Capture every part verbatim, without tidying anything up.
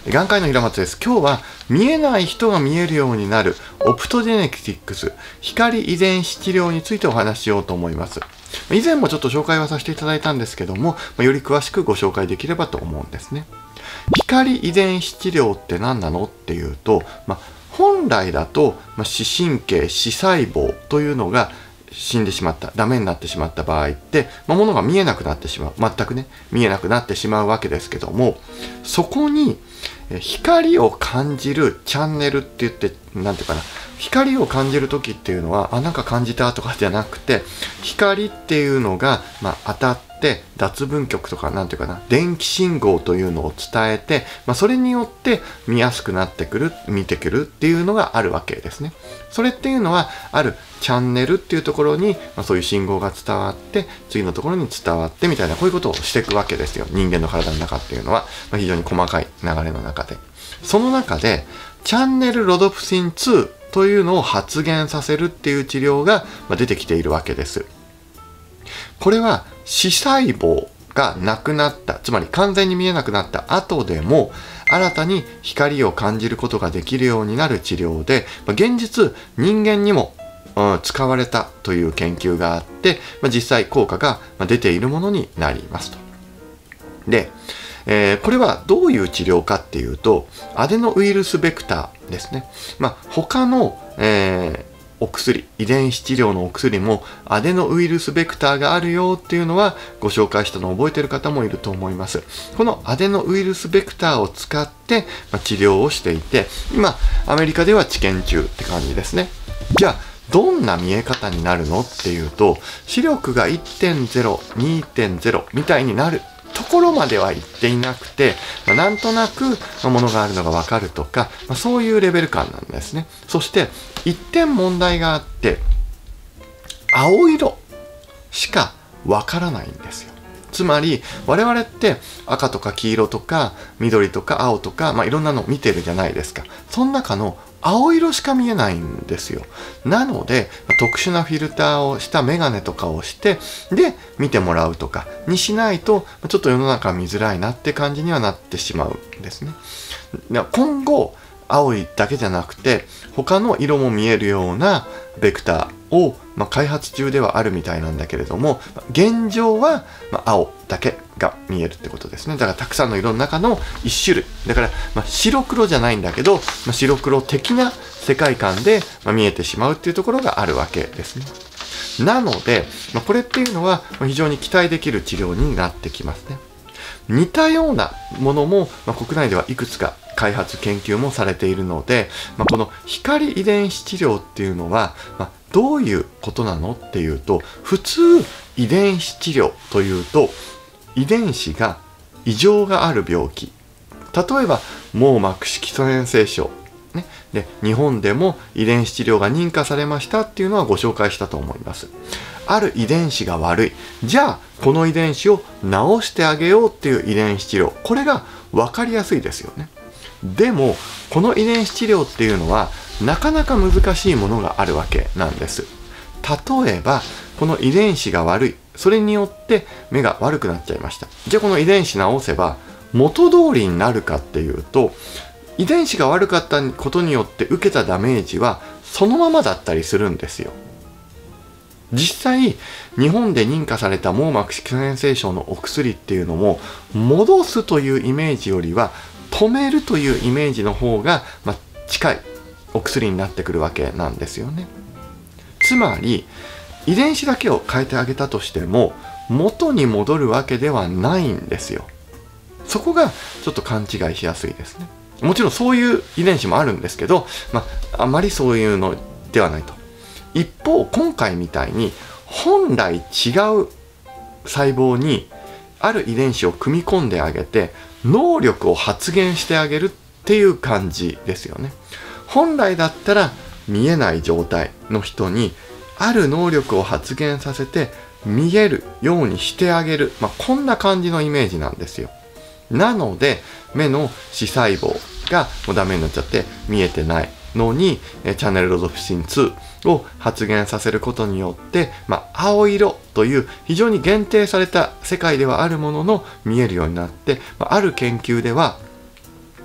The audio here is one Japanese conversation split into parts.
眼科医の平松です。今日は見えない人が見えるようになるオプトジェネティクス、光遺伝子治療についてお話ししようと思います。以前もちょっと紹介はさせていただいたんですけども、より詳しくご紹介できればと思うんですね。光遺伝子治療って何なのっていうと、まあ、本来だと、まあ、視神経、視細胞というのが死んでしまった、ダメになってしまった場合って、まあ、物が見えなくなってしまう、全くね、見えなくなってしまうわけですけども、そこに光を感じるチャンネルって言って、なんていうかな、光を感じる時っていうのは、あ、なんか感じたとかじゃなくて、光っていうのが、まあ、当たって脱分極とか、なんていうかな、電気信号というのを伝えて、まあ、それによって見やすくなってくる、見てくるっていうのがあるわけですね。それっていうのは、あるチャンネルっていうところに、まあ、そういう信号が伝わって、次のところに伝わってみたいな、こういうことをしていくわけですよ。人間の体の中っていうのは、まあ、非常に細かい流れの中で。その中で、チャンネルロドプシンツーというのを発現させるっていう治療が出てきているわけです。これは視細胞がなくなった、つまり完全に見えなくなった後でも、新たに光を感じることができるようになる治療で、現実人間にも使われたという研究があって、実際効果が出ているものになりますと。で、えー、これはどういう治療かっていうと、アデノウイルスベクターですね。まあ、他の、えー、お薬、遺伝子治療のお薬もアデノウイルスベクターがあるよっていうのはご紹介したのを覚えている方もいると思います。このアデノウイルスベクターを使って、まあ、治療をしていて、今アメリカでは治験中って感じですね。じゃあどんな見え方になるのっていうと、視力が いってんゼロ、にてんゼロ みたいになるところまでは言っていなくて、まあ、なんとなくものがあるのがわかるとか、まあ、そういうレベル感なんですね。そして一点問題があって、青色しかわからないんですよ。つまり我々って赤とか黄色とか緑とか青とか、まあ、いろんなの見てるじゃないですか。その中の青色しか見えないんですよ。なので特殊なフィルターをしたメガネとかをしてで見てもらうとかにしないと、ちょっと世の中見づらいなって感じにはなってしまうんですね。今後青いだけじゃなくて他の色も見えるようなベクターを、まあ、開発中ではあるみたいなんだけれども、現状は、まあ、青だけが見えるってことですね。だからたくさんの色の中の一種類だから、まあ、白黒じゃないんだけど、まあ、白黒的な世界観で、まあ、見えてしまうっていうところがあるわけですね。なので、まあ、これっていうのは非常に期待できる治療になってきますね。似たようなものも、まあ、国内ではいくつか開発研究もされているので、まあ、この光遺伝子治療っていうのは、まあ、どういうことなのっていうと、普通遺伝子治療というと遺伝子が異常がある病気、例えば網膜色素変性症、ね、で日本でも遺伝子治療が認可されましたっていうのはご紹介したと思います。ある遺伝子が悪い、じゃあこの遺伝子を治してあげようっていう遺伝子治療、これが分かりやすいですよね。でもこの遺伝子治療っていうのはなかなか難しいものがあるわけなんです。例えばこの遺伝子が悪い、それによって目が悪くなっちゃいました。じゃあこの遺伝子治せば元通りになるかっていうと、遺伝子が悪かったことによって受けたダメージはそのままだったりするんですよ。実際日本で認可された網膜色素変性症のお薬っていうのも、戻すというイメージよりは止めるというイメージの方が、まあ、近いお薬になってくるわけなんですよね。つまり遺伝子だけを変えてあげたとしても元に戻るわけではないんですよ。そこがちょっと勘違いしやすいですね。もちろんそういう遺伝子もあるんですけど、まあ、あまりそういうのではないと。一方今回みたいに本来違う細胞にある遺伝子を組み込んであげて能力を発現してあげるっていう感じですよね。本来だったら見えない状態の人にある能力を発現させて見えるようにしてあげる、まあ、こんな感じのイメージなんですよ。なので目の視細胞がもうダメになっちゃって見えてないのにチャンネルロドプシンツーを発現させることによって、まあ、青色という非常に限定された世界ではあるものの見えるようになって、まあ、ある研究では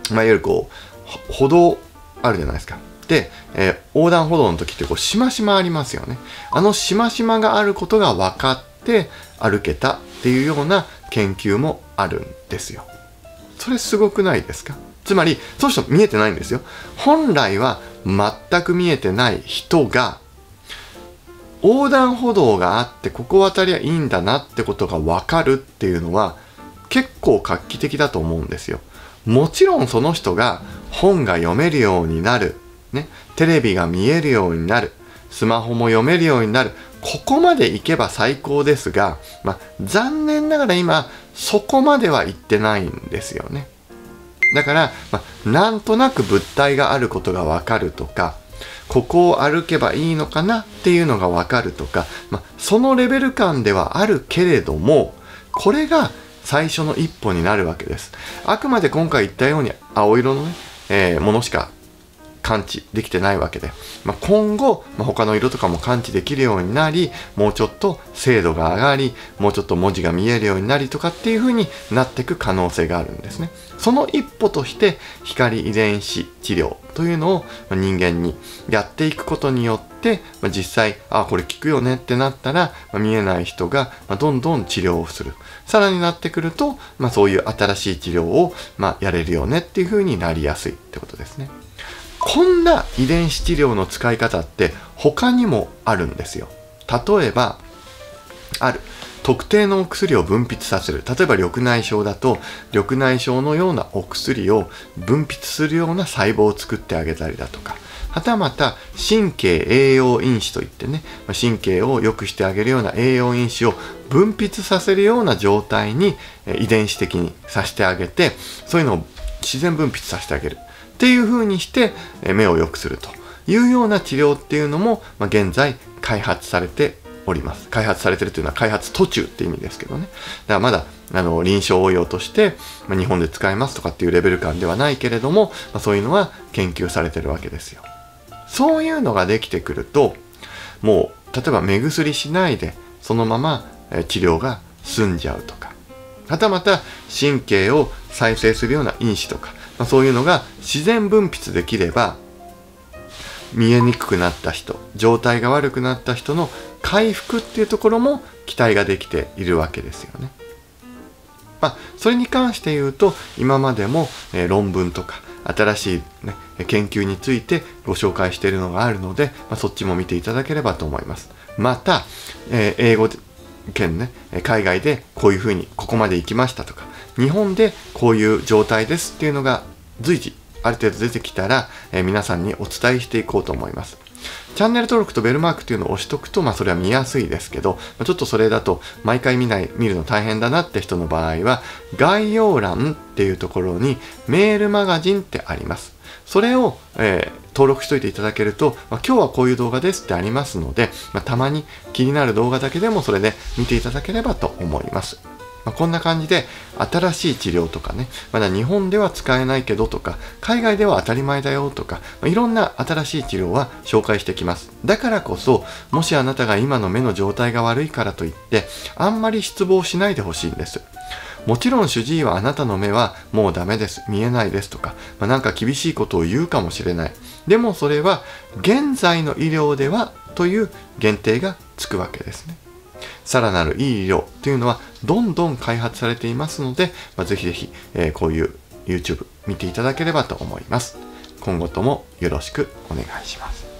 まあ、いわゆるこう歩道あるじゃないですか。で、えー、横断歩道の時ってこうしましまありますよね。あのしましまがあることが分かって歩けたっていうような研究もあるんですよ。それすごくないですか？つまりそういう人見えてないんですよ。本来は全く見えてない人が横断歩道があってここ渡りゃいいんだなってことが分かるっていうのは結構画期的だと思うんですよ。もちろんその人が本が読めるようになる、ね、テレビが見えるようになる、スマホも読めるようになる、ここまでいけば最高ですが、まあ、残念ながら今そこまでは行ってないんですよね。だから、まあ、なんとなく物体があることが分かるとか、ここを歩けばいいのかなっていうのが分かるとか、まあ、そのレベル感ではあるけれども、これが最初の一歩になるわけです。あくまで今回言ったように青色のね、えー、ものしか感知できてないわけで、まあ、今後、まあ、他の色とかも感知できるようになり、もうちょっと精度が上がり、もうちょっと文字が見えるようになりとかっていう風になっていく可能性があるんですね。その一歩として光遺伝子治療というのを人間にやっていくことによって、まあ、実際あこれ効くよねってなったら、まあ、見えない人がどんどん治療をする。さらになってくると、まあ、そういう新しい治療を、まあ、やれるよねっていう風になりやすいってことですね。こんな遺伝子治療の使い方って他にもあるんですよ。例えばある特定のお薬を分泌させる。例えば緑内障だと緑内障のようなお薬を分泌するような細胞を作ってあげたりだとか、はたまた神経栄養因子といってね、神経を良くしてあげるような栄養因子を分泌させるような状態に遺伝子的にさせてあげて、そういうのを自然分泌させてあげるっていう風にして目を良くするというような治療っていうのも、まあ、現在開発されております。開発されているというのは開発途中って意味ですけどね。だからまだあの臨床応用として、まあ、日本で使えますとかっていうレベル感ではないけれども、まあ、そういうのは研究されてるわけですよ。そういうのができてくると、もう例えば目薬しないでそのまま治療が済んじゃうとか、はたまた神経を再生するような因子とか、まあ、そういうのが自然分泌できれば、見えにくくなった人、状態が悪くなった人の回復っていうところも期待ができているわけですよね。まあ、それに関して言うと、今までも、えー、論文とか新しい、ね、研究についてご紹介しているのがあるので、まあ、そっちも見ていただければと思います。また、えー、英語圏ね、海外でこういうふうにここまで行きましたとか、日本でこういう状態ですっていうのが随時ある程度出てきたら、えー、皆さんにお伝えしていこうと思います。チャンネル登録とベルマークというのを押しとくと、まあそれは見やすいですけど、ちょっとそれだと毎回見ない、見るの大変だなって人の場合は、概要欄っていうところにメールマガジンってあります。それを、えー、登録しといていただけると、まあ、今日はこういう動画ですってありますので、まあ、たまに気になる動画だけでもそれで見ていただければと思います。まあ、こんな感じで新しい治療とかね、まだ日本では使えないけどとか、海外では当たり前だよとか、まあ、いろんな新しい治療は紹介してきます。だからこそ、もしあなたが今の目の状態が悪いからといって、あんまり失望しないでほしいんです。もちろん主治医はあなたの目はもうダメです、見えないですとか、まあ、なんか厳しいことを言うかもしれない。でもそれは現在の医療ではという限定がつくわけですね。さらなるいい医療というのはどんどん開発されていますので、まあ、ぜひぜひ、えー、こういう YouTube 見ていただければと思います。今後ともよろしくお願いします。